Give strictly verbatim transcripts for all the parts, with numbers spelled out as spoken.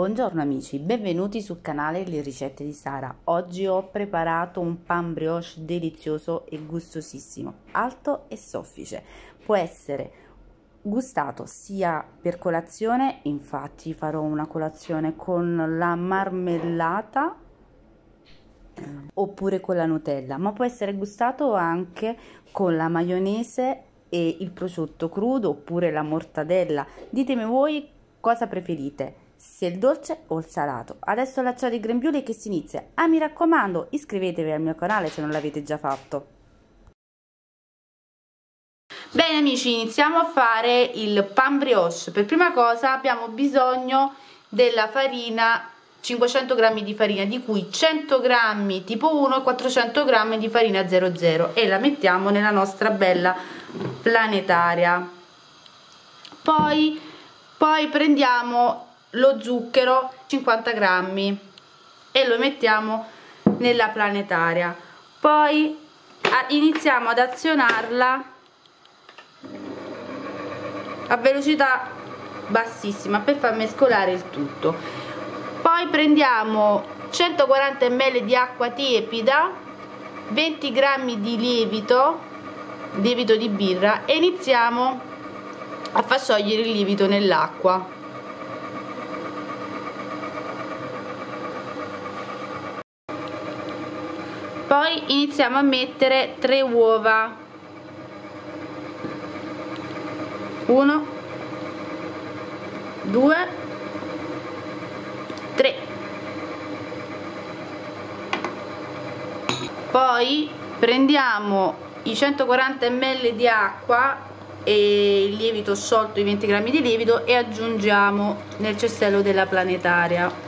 Buongiorno amici, benvenuti sul canale Le Ricette di Sara. Oggi ho preparato un pan brioche delizioso e gustosissimo, alto e soffice. Può essere gustato sia per colazione, infatti farò una colazione con la marmellata oppure con la Nutella, ma può essere gustato anche con la maionese e il prosciutto crudo oppure la mortadella. Ditemi voi cosa preferite, se il dolce o il salato. Adesso lasciate il grembiule che si inizia. Ah, mi raccomando, iscrivetevi al mio canale se non l'avete già fatto. Bene amici, iniziamo a fare il pan brioche. Per prima cosa abbiamo bisogno della farina, cinquecento grammi di farina, di cui cento grammi tipo uno e quattrocento grammi di farina zero zero, e la mettiamo nella nostra bella planetaria. Poi, poi prendiamo lo zucchero, cinquanta grammi, e lo mettiamo nella planetaria. Poi iniziamo ad azionarla a velocità bassissima per far mescolare il tutto. Poi prendiamo centoquaranta millilitri di acqua tiepida, venti grammi di lievito, lievito di birra, e iniziamo a far sciogliere il lievito nell'acqua. Poi iniziamo a mettere tre uova, uno, due, tre. Poi prendiamo i centoquaranta millilitri di acqua e il lievito sciolto, i venti grammi di lievito, e aggiungiamo nel cestello della planetaria.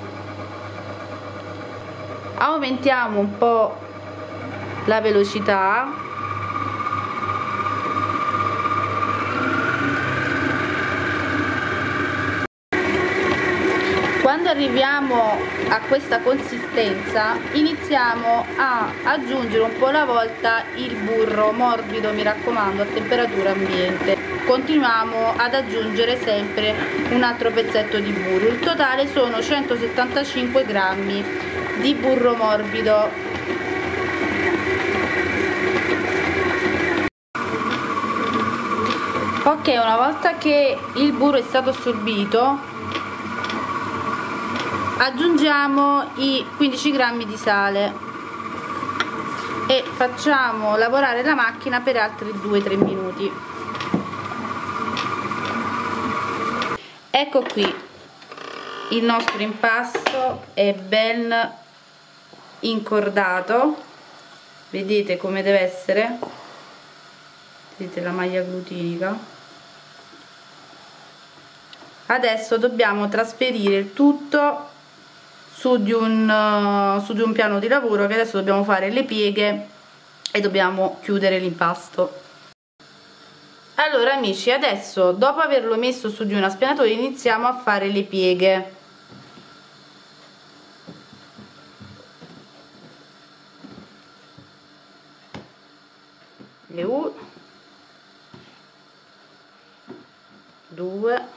Aumentiamo un po' la velocità. Quando arriviamo a questa consistenza iniziamo a aggiungere un po' alla volta il burro morbido, mi raccomando, a temperatura ambiente. Continuiamo ad aggiungere sempre un altro pezzetto di burro. Il totale sono centosettantacinque grammi di burro morbido. Ok, una volta che il burro è stato assorbito, aggiungiamo i quindici grammi di sale e facciamo lavorare la macchina per altri due tre minuti. Ecco qui, il nostro impasto è ben incordato, vedete come deve essere, vedete la maglia glutinica. Adesso dobbiamo trasferire il tutto su di un, uh, su di un piano di lavoro, che adesso dobbiamo fare le pieghe e dobbiamo chiudere l'impasto. Allora amici, adesso dopo averlo messo su di una spianatoia iniziamo a fare le pieghe. Le u due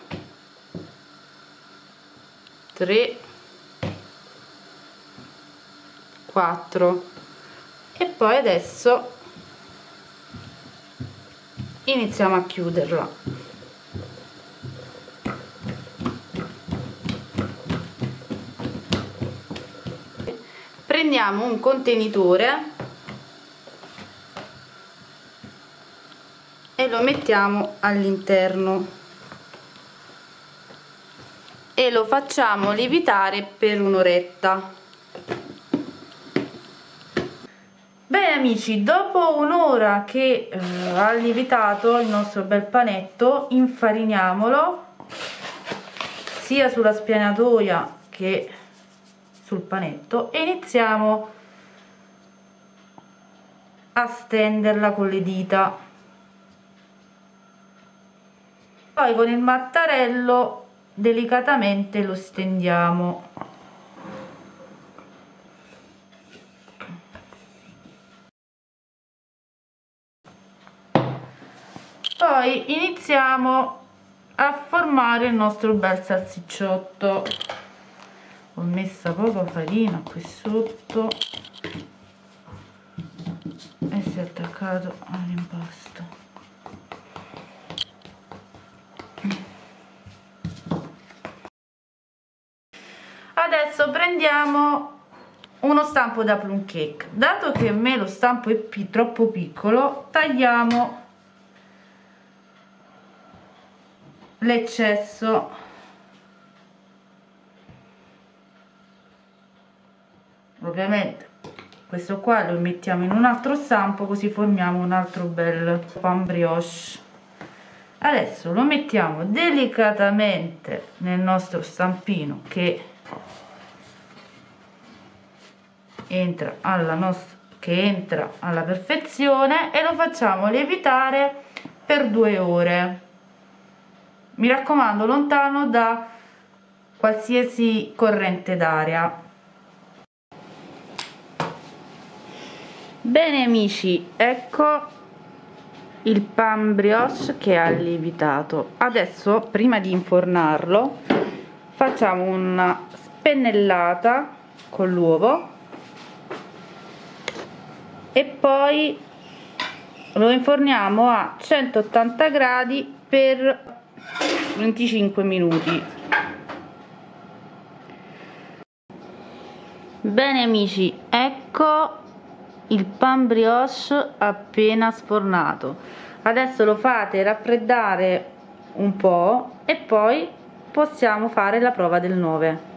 tre quattro, e poi adesso iniziamo a chiuderla. Prendiamo un contenitore e lo mettiamo all'interno e lo facciamo lievitare per un'oretta. Bene amici, dopo un'ora che eh, ha lievitato il nostro bel panetto, infariniamolo sia sulla spianatoia che sul panetto e iniziamo a stenderla con le dita. Poi con il mattarello delicatamente lo stendiamo. Poi iniziamo a formare il nostro bel salsicciotto. ho messa poca farina qui sotto e si è attaccato all'impasto. Adesso prendiamo uno stampo da plum cake. Dato che a me lo stampo è pi troppo piccolo, tagliamo l'eccesso, ovviamente questo qua lo mettiamo in un altro stampo, così formiamo un altro bel pan brioche. Adesso lo mettiamo delicatamente nel nostro stampino che entra alla nostra che entra alla perfezione, e lo facciamo lievitare per due ore. Mi raccomando, lontano da qualsiasi corrente d'aria. Bene amici, ecco il pan brioche che ha lievitato. Adesso, prima di infornarlo, facciamo una spennellata con l'uovo e poi lo inforniamo a centottanta gradi per venticinque minuti. Bene amici, ecco il pan brioche appena sfornato. Adesso lo fate raffreddare un po' e poi possiamo fare la prova del nove.